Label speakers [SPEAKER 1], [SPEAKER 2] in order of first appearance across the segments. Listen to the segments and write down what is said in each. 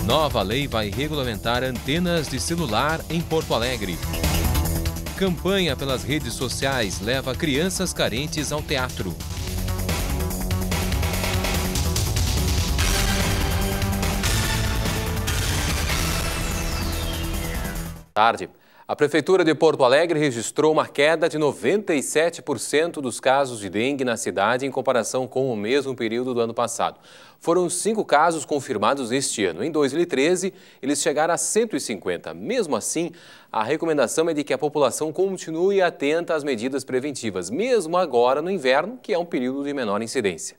[SPEAKER 1] Nova lei vai regulamentar antenas de celular em Porto Alegre. Campanha pelas redes sociais leva crianças carentes ao teatro. Tarde. A Prefeitura de Porto Alegre registrou uma queda de 97% dos casos de dengue na cidade em comparação com o mesmo período do ano passado. Foram 5 casos confirmados este ano. Em 2013, eles chegaram a 150. Mesmo assim, a recomendação é de que a população continue atenta às medidas preventivas, mesmo agora no inverno, que é um período de menor incidência.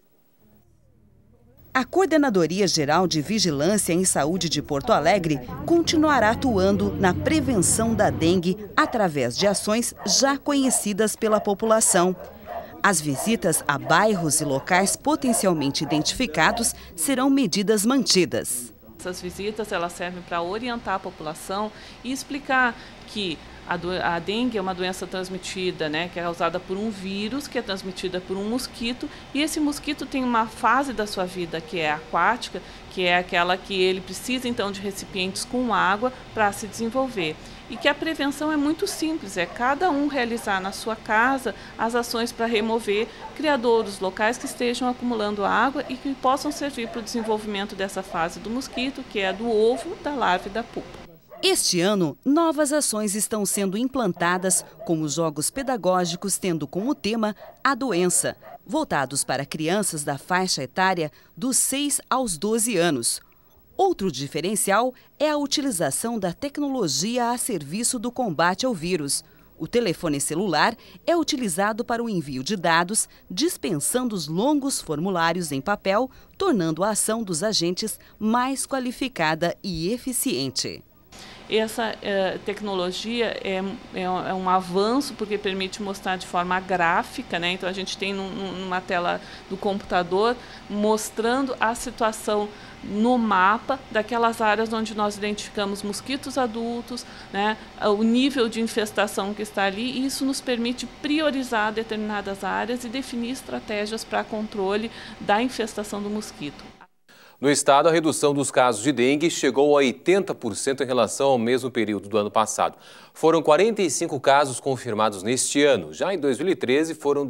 [SPEAKER 2] A Coordenadoria Geral de Vigilância em Saúde de Porto Alegre continuará atuando na prevenção da dengue através de ações já conhecidas pela população. As visitas a bairros e locais potencialmente identificados serão medidas mantidas.
[SPEAKER 3] Essas visitas elas servem para orientar a população e explicar que a dengue é uma doença transmitida, que é causada por um vírus, que é transmitida por um mosquito, e esse mosquito tem uma fase da sua vida que é aquática, que é aquela que ele precisa então de recipientes com água para se desenvolver. E que a prevenção é muito simples, é cada um realizar na sua casa as ações para remover criadouros locais que estejam acumulando água e que possam servir para o desenvolvimento dessa fase do mosquito, que é do ovo, da larva e da pupa.
[SPEAKER 2] Este ano, novas ações estão sendo implantadas, como jogos pedagógicos tendo como tema a doença, voltados para crianças da faixa etária dos 6 aos 12 anos. Outro diferencial é a utilização da tecnologia a serviço do combate ao vírus. O telefone celular é utilizado para o envio de dados, dispensando os longos formulários em papel, tornando a ação dos agentes mais qualificada e eficiente.
[SPEAKER 3] Essa tecnologia é um avanço porque permite mostrar de forma gráfica, Então a gente tem numa tela do computador mostrando a situação no mapa daquelas áreas onde nós identificamos mosquitos adultos, o nível de infestação que está ali, e isso nos permite priorizar determinadas áreas e definir estratégias para controle da infestação do mosquito.
[SPEAKER 1] No estado, a redução dos casos de dengue chegou a 80% em relação ao mesmo período do ano passado. Foram 45 casos confirmados neste ano. Já em 2013, foram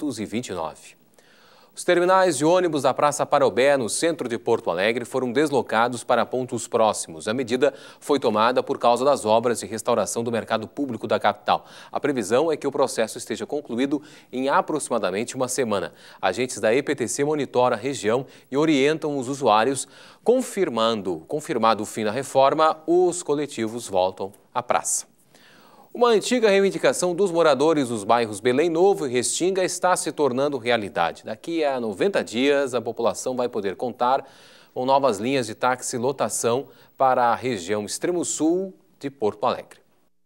[SPEAKER 1] 229. Os terminais de ônibus da Praça Parobé, no centro de Porto Alegre, foram deslocados para pontos próximos. A medida foi tomada por causa das obras de restauração do mercado público da capital. A previsão é que o processo esteja concluído em aproximadamente uma semana. Agentes da EPTC monitoram a região e orientam os usuários. Confirmado o fim da reforma, os coletivos voltam à praça. Uma antiga reivindicação dos moradores dos bairros Belém Novo e Restinga está se tornando realidade. Daqui a 90 dias, a população vai poder contar com novas linhas de táxi lotação para a região extremo sul de Porto Alegre.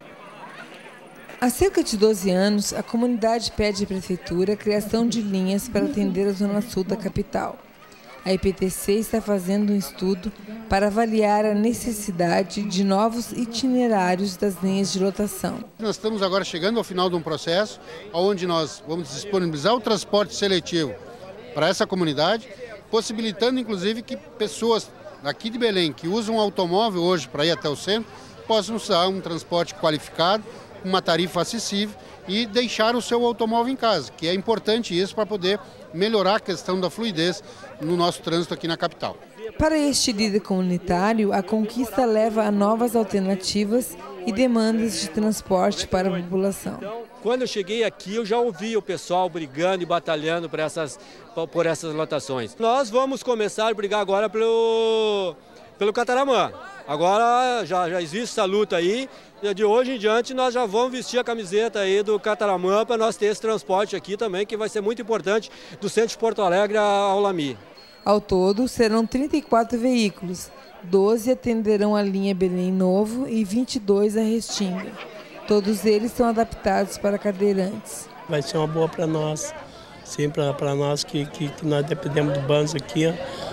[SPEAKER 4] Há cerca de 12 anos, a comunidade pede à Prefeitura a criação de linhas para atender a zona sul da capital. A EPTC está fazendo um estudo para avaliar a necessidade de novos itinerários das linhas de lotação.
[SPEAKER 5] Nós estamos agora chegando ao final de um processo onde nós vamos disponibilizar o transporte seletivo para essa comunidade, possibilitando inclusive que pessoas aqui de Belém que usam um automóvel hoje para ir até o centro possam usar um transporte qualificado, uma tarifa acessível e deixar o seu automóvel em casa, que é importante isso para poder melhorar a questão da fluidez no nosso trânsito aqui na capital.
[SPEAKER 4] Para este líder comunitário, a conquista leva a novas alternativas e demandas de transporte para a população.
[SPEAKER 6] Quando eu cheguei aqui, eu já ouvi o pessoal brigando e batalhando por essas lotações. Nós vamos começar a brigar agora pelo Cataramã. Agora já existe essa luta aí. De hoje em diante nós já vamos vestir a camiseta aí do Cataramã para nós ter esse transporte aqui também, que vai ser muito importante do centro de Porto Alegre ao Lami.
[SPEAKER 4] Ao todo serão 34 veículos, 12 atenderão a linha Belém Novo e 22 a Restinga. Todos eles são adaptados para cadeirantes.
[SPEAKER 7] Vai ser uma boa para nós, sim, para nós que nós dependemos do Banzo aqui.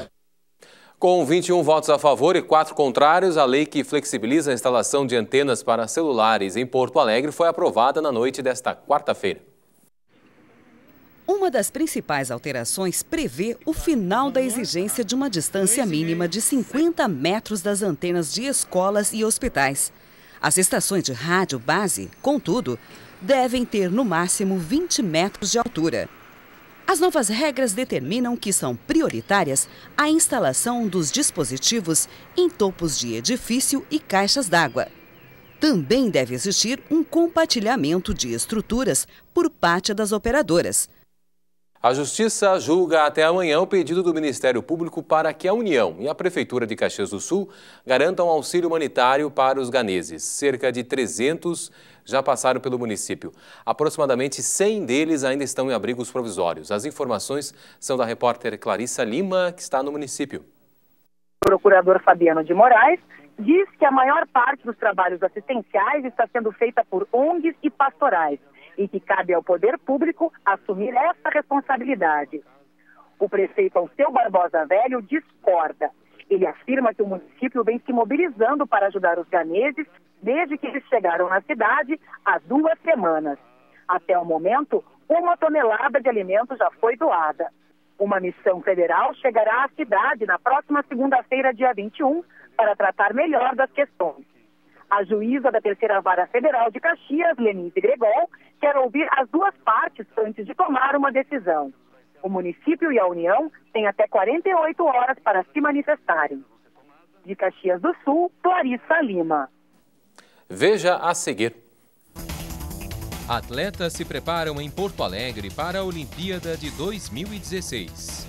[SPEAKER 1] Com 21 votos a favor e 4 contrários, a lei que flexibiliza a instalação de antenas para celulares em Porto Alegre foi aprovada na noite desta quarta-feira.
[SPEAKER 2] Uma das principais alterações prevê o final da exigência de uma distância mínima de 50 metros das antenas de escolas e hospitais. As estações de rádio base, contudo, devem ter no máximo 20 metros de altura. As novas regras determinam que são prioritárias a instalação dos dispositivos em topos de edifício e caixas d'água. Também deve existir um compartilhamento de estruturas por parte das operadoras.
[SPEAKER 1] A Justiça julga até amanhã o pedido do Ministério Público para que a União e a Prefeitura de Caxias do Sul garantam auxílio humanitário para os ganeses. Cerca de 300 já passaram pelo município. Aproximadamente 100 deles ainda estão em abrigos provisórios. As informações são da repórter Clarissa Lima, que está no município.
[SPEAKER 8] O procurador Fabiano de Moraes diz que a maior parte dos trabalhos assistenciais está sendo feita por ONGs e pastorais e que cabe ao poder público assumir essa responsabilidade. O prefeito Alceu Barbosa Velho discorda. Ele afirma que o município vem se mobilizando para ajudar os ganeses desde que eles chegaram na cidade há 2 semanas. Até o momento, 1 tonelada de alimentos já foi doada. Uma missão federal chegará à cidade na próxima segunda-feira, dia 21, para tratar melhor das questões. A juíza da 3ª Vara Federal de Caxias, Lenise Gregol, quer ouvir as 2 partes antes de tomar uma decisão. O município e a União têm até 48 horas para se manifestarem. De Caxias do Sul, Clarissa Lima.
[SPEAKER 1] Veja a seguir.
[SPEAKER 9] Atletas se preparam em Porto Alegre para a Olimpíada de 2016.